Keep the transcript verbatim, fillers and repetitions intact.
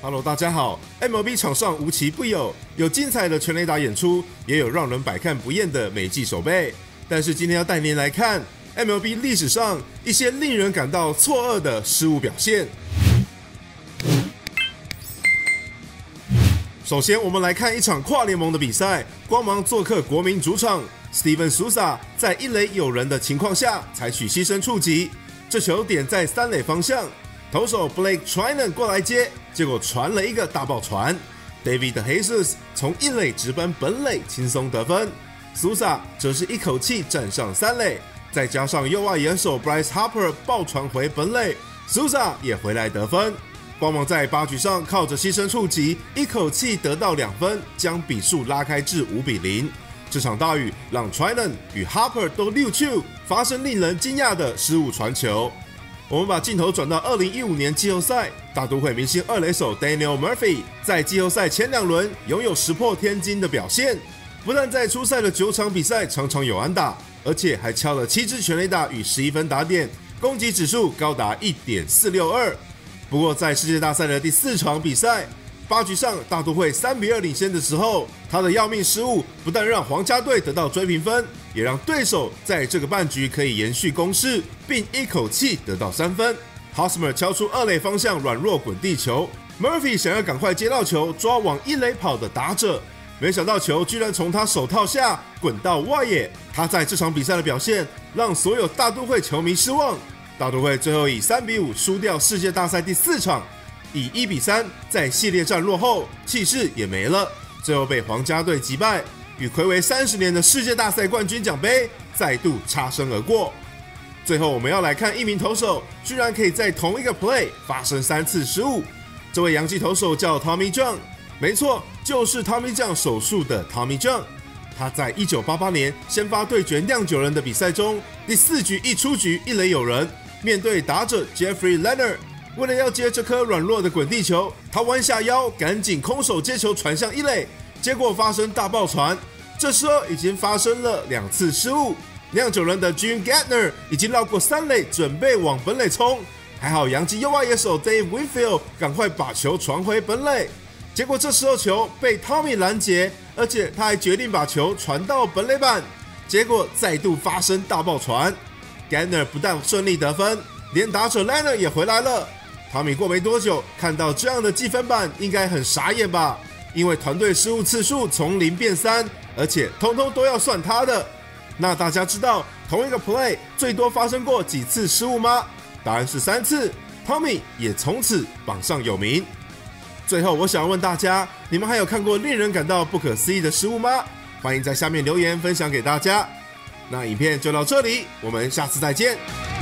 Hello， 大家好。M L B 场上无奇不有，有精彩的全垒打演出，也有让人百看不厌的美技守备。但是今天要带您来看 M L B 历史上一些令人感到错愕的失误表现。首先，我们来看一场跨联盟的比赛，光芒做客国民主场 ，Steven Souza 在一垒有人的情况下采取牺牲触击，这球点在三垒方向。投手 Blake Treinen 过来接，结果传了一个大爆传 ，David Jesus 从一垒直奔本垒轻松得分 ，Souza 则是一口气站上三垒，再加上右外野手 Bryce Harper 爆传回本垒 ，Souza 也回来得分。光芒在八局上靠着牺牲触击，一口气得到两分，将比数拉开至五比零。这场大雨让 Treinen 与 Harper 都溜球，发生令人惊讶的失误传球。我们把镜头转到二零一五年季后赛，大都会明星二垒手 Daniel Murphy 在季后赛前两轮拥有石破天惊的表现，不但在出赛的九场比赛场场有安打，而且还敲了七支全垒打与十一分打点，攻击指数高达 一点四六二。不过在世界大赛的第四场比赛，八局上大都会三比二领先的时候，他的要命失误不但让皇家队得到追平分，也让对手在这个半局可以延续攻势，并一口气得到三分。Hosmer 敲出二垒方向软弱滚地球 ，Murphy 想要赶快接到球，抓往一垒跑的打者，没想到球居然从他手套下滚到外野。他在这场比赛的表现让所有大都会球迷失望。大都会最后以三比五输掉世界大赛第四场，以一比三在系列战落后，气势也没了，最后被皇家队击败，与睽违三十年的世界大赛冠军奖杯再度擦身而过。最后我们要来看一名投手居然可以在同一个 play 发生三次失误，这位洋基投手叫 Tommy John， 没错，就是 Tommy John 手术的 Tommy John。他在一九八八年先发对决酿酒人的比赛中，第四局一出局一垒有人，面对打者 Jeffrey Leonard， 为了要接这颗软弱的滚地球，他弯下腰赶紧空手接球传向一垒，结果发生大爆传。这时候已经发生了两次失误，酿酒人的 Gene Gardner 已经绕过三垒准备往本垒冲，还好洋基右外野手 Dave Winfield 赶快把球传回本垒，结果这时候球被 Tommy 拦截，而且他还决定把球传到本垒板，结果再度发生大爆传。Gardner 不但顺利得分，连打者 Leonard 也回来了。Tommy 过没多久看到这样的计分板，应该很傻眼吧？因为团队失误次数从零变三，而且通通都要算他的。那大家知道同一个 play 最多发生过几次失误吗？答案是三次。Tommy 也从此榜上有名。最后，我想问大家，你们还有看过令人感到不可思议的失误吗？欢迎在下面留言分享给大家。那影片就到这里，我们下次再见。